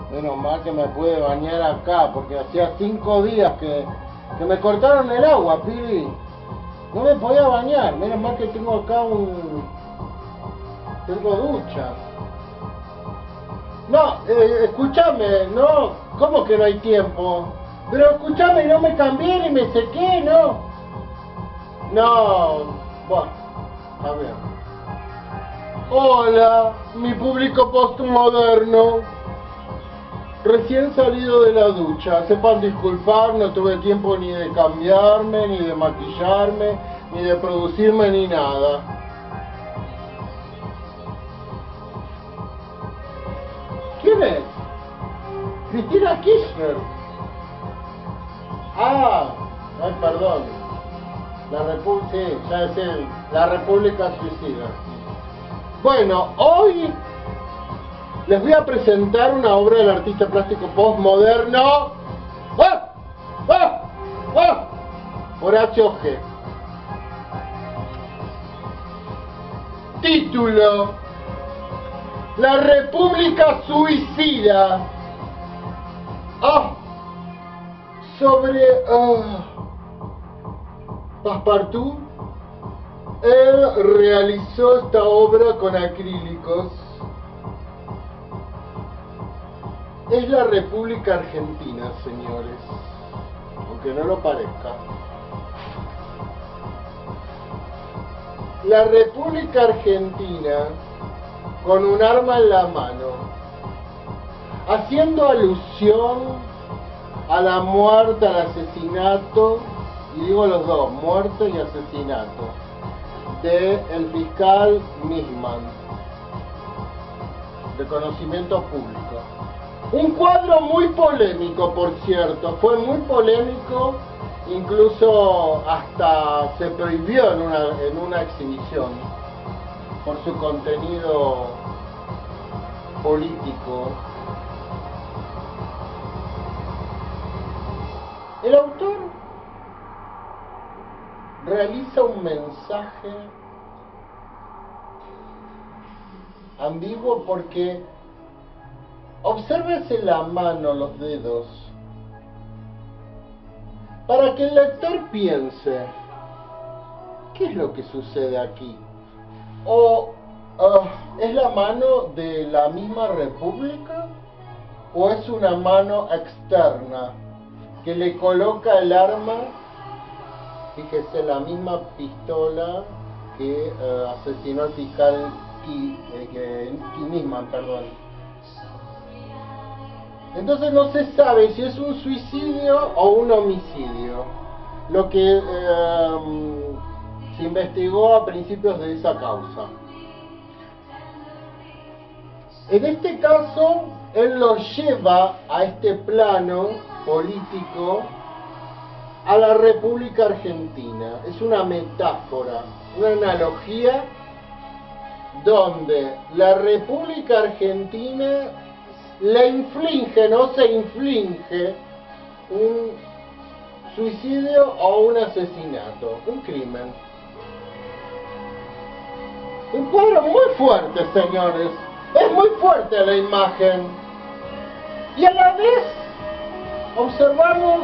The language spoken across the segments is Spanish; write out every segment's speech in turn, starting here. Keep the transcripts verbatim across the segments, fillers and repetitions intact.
Menos mal que me pude bañar acá, porque hacía cinco días que, que me cortaron el agua, Pili. No me podía bañar, menos mal que tengo acá un... tengo ducha. No, eh, escúchame, no, ¿cómo que no hay tiempo? Pero escúchame, no me cambié ni me sequé, ¿no? No, bueno, a ver. Hola, mi público postmoderno. Recién salido de la ducha, sepan disculpar, no tuve tiempo ni de cambiarme, ni de maquillarme, ni de producirme, ni nada. ¿Quién es? Cristina Kirchner. Ah, ay, perdón. La República, sí, ya sé, la República Suicida. Bueno, hoy les voy a presentar una obra del artista plástico postmoderno. ¡Ah! ¡Ah! ¡Ah! Horacio G. Título: La República Suicida. Ah, sobre ah, Passepartout. Él realizó esta obra con acrílicos. Es la República Argentina, señores, aunque no lo parezca. La República Argentina con un arma en la mano, haciendo alusión a la muerte, al asesinato, y digo los dos, muerte y asesinato, de el fiscal Nisman, de conocimiento público. Un cuadro muy polémico, por cierto, fue muy polémico, incluso hasta se prohibió en una, en una exhibición por su contenido político. El autor realiza un mensaje ambiguo porque obsérvese la mano, los dedos, para que el lector piense, ¿qué es lo que sucede aquí? ¿O uh, es la mano de la misma república? ¿O es una mano externa que le coloca el arma? Fíjese, la misma pistola que uh, asesinó al fiscal Nisman, perdón. Entonces no se sabe si es un suicidio o un homicidio, lo que eh, se investigó a principios de esa causa. En este caso, él lo lleva a este plano político, a la República Argentina. Es una metáfora, una analogía donde la República Argentina le inflige, no se inflige un suicidio o un asesinato, un crimen. Un cuadro muy fuerte, señores, es muy fuerte la imagen, y a la vez observamos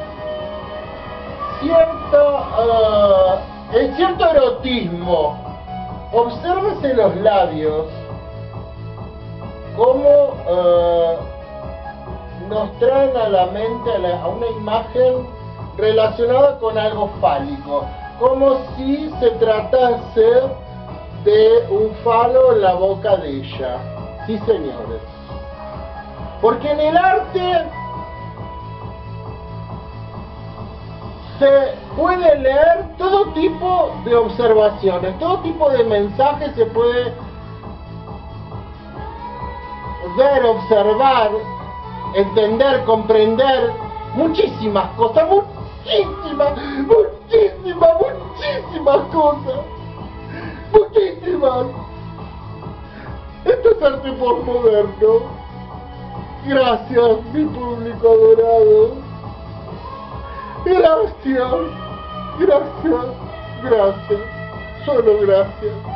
cierto, uh, el cierto erotismo. Obsérvese los labios, cómo uh, nos traen a la mente a, la, a una imagen relacionada con algo fálico, como si se tratase de un falo en la boca de ella. Sí, señores, porque en el arte se puede leer todo tipo de observaciones, todo tipo de mensajes se puede ver, observar, entender, comprender muchísimas cosas, muchísimas, muchísimas, muchísimas cosas, muchísimas. Esto es arte postmoderno. Gracias, mi público adorado. Gracias, gracias, gracias, solo gracias.